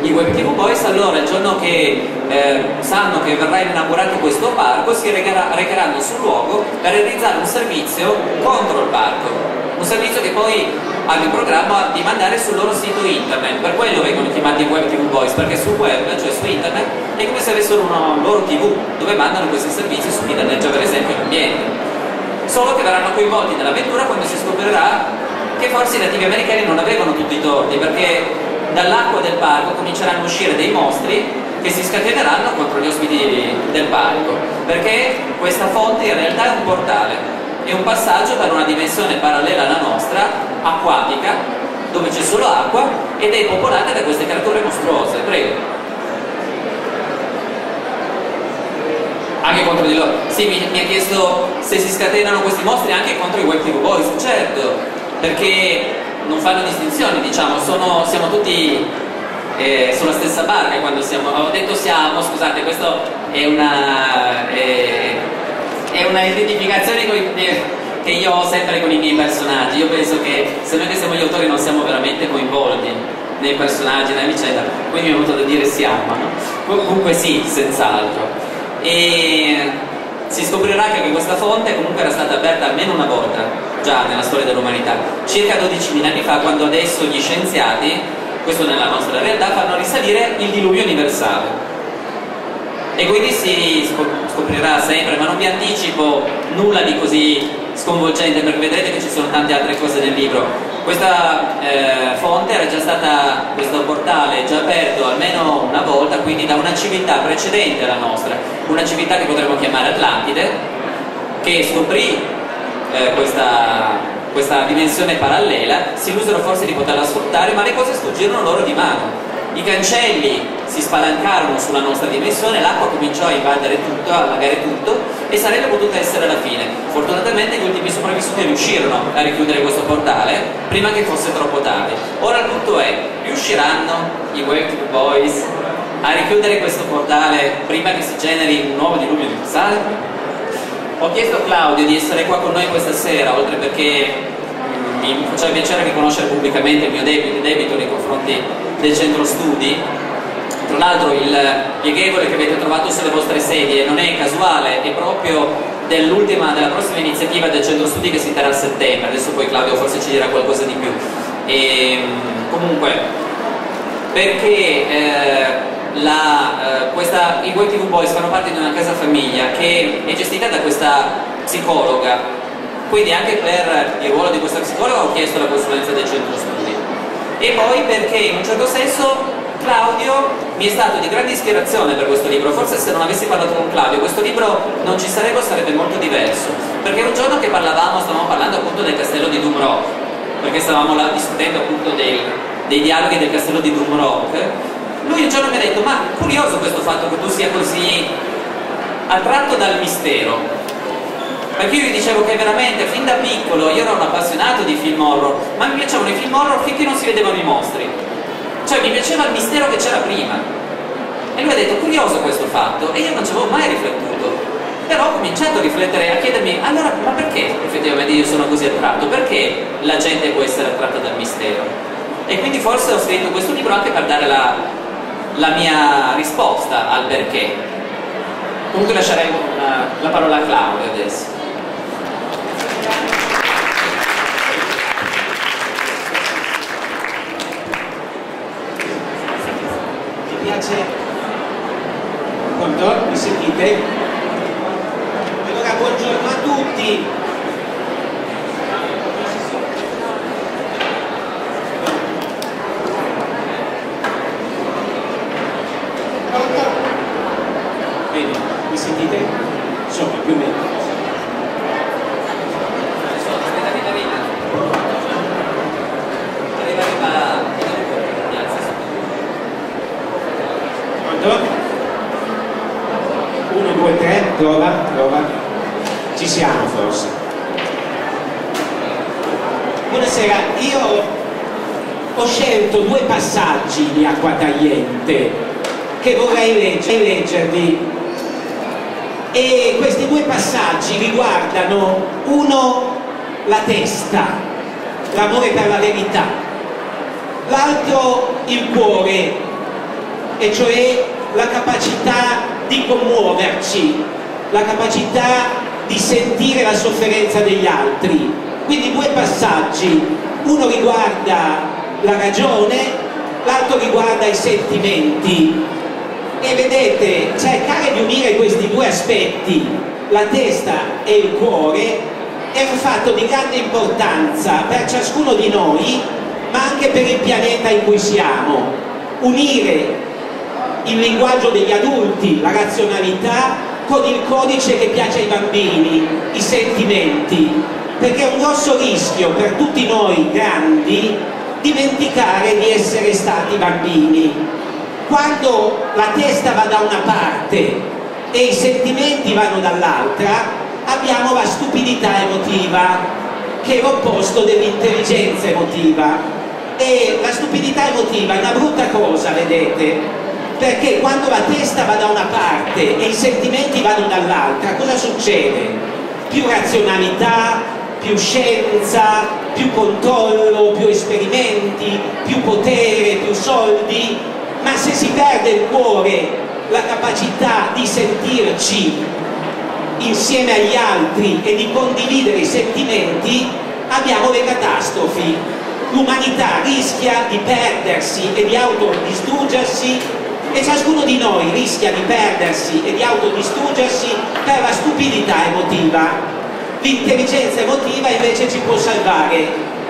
i Web TV Boys, allora il giorno che sanno che verrà inaugurato questo parco si recheranno sul luogo per realizzare un servizio contro il parco, un servizio che poi hanno in programma di mandare sul loro sito internet. Per quello vengono chiamati Web TV Boys, perché sul web, cioè su internet, è come se avessero una loro TV dove mandano questi servizi su cui danneggia per esempio l'ambiente. Solo che verranno coinvolti nell'avventura quando si scoprirà che forse i nativi americani non avevano tutti i torti, perché dall'acqua del parco cominceranno a uscire dei mostri che si scateneranno contro gli ospiti del parco, perché questa fonte in realtà è un portale, è un passaggio per una dimensione parallela alla nostra, acquatica, dove c'è solo acqua ed è popolata da queste creature mostruose. Prego. Anche contro di loro. Sì, mi ha chiesto se si scatenano questi mostri anche contro i Web TV Boys. Certo, perché non fanno distinzioni, diciamo, siamo tutti sulla stessa barca quando siamo. Ho detto siamo, scusate, questo è una identificazione che io ho sempre con i miei personaggi. Io penso che se noi che siamo gli autori non siamo veramente coinvolti nei personaggi, nella vicenda, quindi mi è venuto da dire siamo, no? Comunque sì, senz'altro. E si scoprirà che questa fonte comunque era stata aperta almeno una volta già nella storia dell'umanità, circa 12.000 anni fa, quando adesso gli scienziati, questo nella nostra realtà, fanno risalire il diluvio universale. E quindi si scoprirà sempre, ma non vi anticipo nulla di così sconvolgente, perché vedrete che ci sono tante altre cose nel libro. Questa fonte era già stata, questo portale già aperto almeno una volta, quindi da una civiltà precedente alla nostra, una civiltà che potremmo chiamare Atlantide, che scoprì questa dimensione parallela, si illusero forse di poterla sfruttare, ma le cose sfuggirono loro di mano. I cancelli si spalancarono sulla nostra dimensione, l'acqua cominciò a invadere tutto, a allagare tutto, e sarebbe potuta essere la fine. Fortunatamente gli ultimi sopravvissuti riuscirono a richiudere questo portale prima che fosse troppo tardi. Ora il punto è: riusciranno i Web TV Boys a richiudere questo portale prima che si generi un nuovo diluvio universale? Ho chiesto a Claudio di essere qua con noi questa sera, oltre perché mi faceva piacere riconoscere pubblicamente il mio debito nei confronti del centro studi. Tra l'altro il pieghevole che avete trovato sulle vostre sedie non è casuale, è proprio della prossima iniziativa del centro studi che si terrà a settembre. Adesso poi Claudio forse ci dirà qualcosa di più. Comunque, perché i Web TV Boys fanno parte di una casa famiglia che è gestita da questa psicologa, quindi anche per il ruolo di questa psicologa ho chiesto la consulenza del centro studi. E poi perché in un certo senso Claudio mi è stato di grande ispirazione per questo libro. Forse se non avessi parlato con Claudio questo libro non ci sarebbe, sarebbe molto diverso, perché un giorno che stavamo parlando appunto del castello di Doomrock, perché stavamo là discutendo appunto dei dialoghi del castello di Doomrock. Lui un giorno mi ha detto: ma curioso questo fatto che tu sia così attratto dal mistero, perché io gli dicevo che veramente fin da piccolo io ero un appassionato di film horror, ma mi piacevano i film horror finché non si vedevano i mostri, cioè mi piaceva il mistero che c'era prima. E lui ha detto: curioso questo fatto, e io non ci avevo mai riflettuto, però ho cominciato a riflettere, a chiedermi: allora, ma perché effettivamente io sono così attratto? Perché la gente può essere attratta dal mistero? E quindi forse ho scritto questo libro anche per dare la mia risposta al perché. Comunque lascerei la parola a Claudio adesso. Mi piace? Pronto? Mi sentite? Allora, buongiorno a tutti. Bene, mi sentite? Insomma, più o meno. Pronto? 1, 2, 3, prova. Ci siamo forse. Buonasera, io ho scelto 2 passaggi di Acqua Tagliente che vorrei leggervi. E questi 2 passaggi riguardano: uno, la testa, l'amore per la verità; l'altro, il cuore, e cioè la capacità di commuoverci, la capacità di sentire la sofferenza degli altri. Quindi due passaggi, uno riguarda la ragione, l'altro riguarda i sentimenti. E vedete, cercare di unire questi due aspetti, la testa e il cuore, è un fatto di grande importanza per ciascuno di noi, ma anche per il pianeta in cui siamo. Unire il linguaggio degli adulti, la razionalità, con il codice che piace ai bambini, i sentimenti, perché è un grosso rischio per tutti noi grandi dimenticare di essere stati bambini. Quando la testa va da una parte e i sentimenti vanno dall'altra, abbiamo la stupidità emotiva, che è l'opposto dell'intelligenza emotiva. E la stupidità emotiva è una brutta cosa, vedete, perché quando la testa va da una parte e i sentimenti vanno dall'altra, cosa succede? Più razionalità, più scienza, più controllo, più esperimenti, più potere, più soldi, ma se si perde il cuore, la capacità di sentirci insieme agli altri e di condividere i sentimenti, abbiamo le catastrofi. L'umanità rischia di perdersi e di autodistruggersi, e ciascuno di noi rischia di perdersi e di autodistruggersi per la stupidità emotiva. L'intelligenza emotiva invece ci può salvare.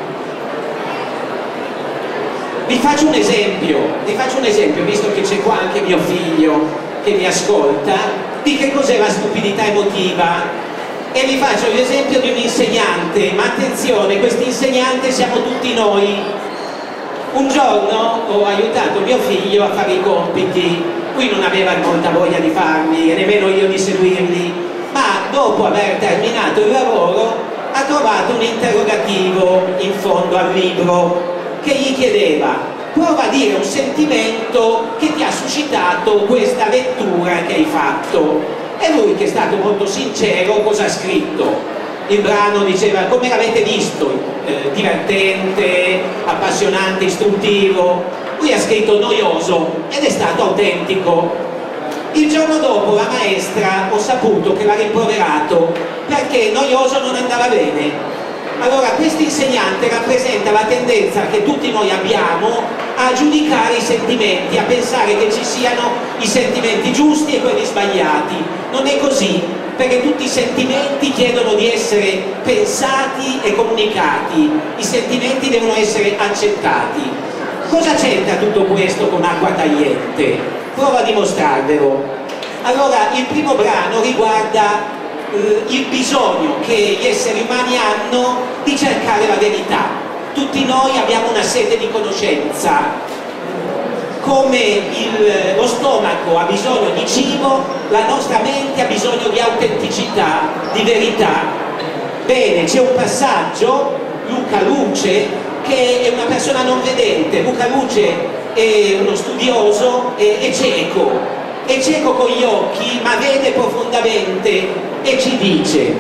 Vi faccio un esempio, visto che c'è qua anche mio figlio che mi ascolta, di che cos'è la stupidità emotiva. E vi faccio l'esempio di un insegnante, ma attenzione, questo insegnante siamo tutti noi. Un giorno ho aiutato mio figlio a fare i compiti, lui non aveva molta voglia di farli e nemmeno io di seguirli, ma dopo aver terminato il lavoro ha trovato un interrogativo in fondo al libro che gli chiedeva: prova a dire un sentimento che ti ha suscitato questa lettura che hai fatto. E lui, che è stato molto sincero, cosa ha scritto? Il brano diceva: come l'avete visto? Divertente, appassionante, istruttivo. Lui ha scritto noioso ed è stato autentico. Il giorno dopo la maestra, ho saputo che l'ha rimproverato perché noioso non andava bene. Allora questo insegnante rappresenta la tendenza che tutti noi abbiamo a giudicare i sentimenti, a pensare che ci siano i sentimenti giusti e quelli sbagliati. Non è così, perché tutti i sentimenti chiedono di essere pensati e comunicati, i sentimenti devono essere accettati. Cosa c'entra tutto questo con Acqua Tagliente? Provo a dimostrarvelo. Allora, il primo brano riguarda il bisogno che gli esseri umani hanno di cercare la verità. Tutti noi abbiamo una sete di conoscenza. Come lo stomaco ha bisogno di cibo, la nostra mente ha bisogno di autenticità, di verità. Bene, c'è un passaggio, Luca Luce, che è una persona non vedente. Luca Luce è uno studioso, è cieco con gli occhi, ma vede profondamente e ci dice: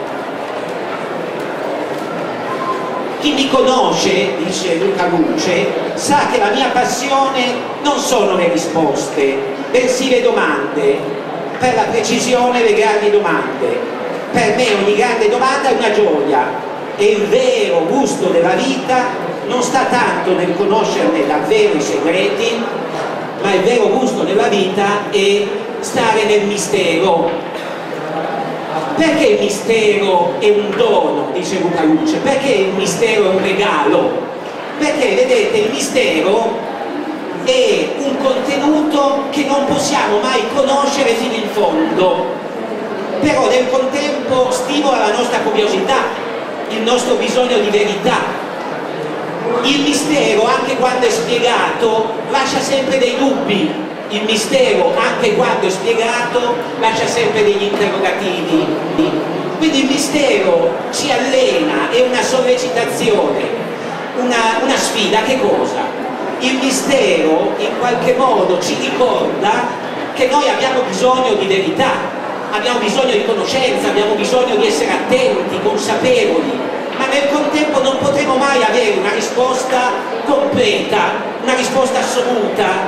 chi mi conosce, dice Luca Luce, sa che la mia passione non sono le risposte, bensì le domande, per la precisione le grandi domande. Per me ogni grande domanda è una gioia, e il vero gusto della vita non sta tanto nel conoscerne davvero i segreti, ma il vero gusto della vita è stare nel mistero. Perché il mistero è un dono, dice Luca Luce? Perché il mistero è un regalo? Perché, vedete, il mistero è un contenuto che non possiamo mai conoscere fino in fondo, però nel contempo stimola la nostra curiosità, il nostro bisogno di verità. Il mistero, anche quando è spiegato, lascia sempre dei dubbi. Il mistero, anche quando è spiegato, lascia sempre degli interrogativi. Quindi il mistero ci allena, è una sollecitazione, una sfida. Che cosa? Il mistero in qualche modo ci ricorda che noi abbiamo bisogno di verità, abbiamo bisogno di conoscenza, abbiamo bisogno di essere attenti, consapevoli, ma nel contempo non potremo mai avere una risposta completa, una risposta assoluta,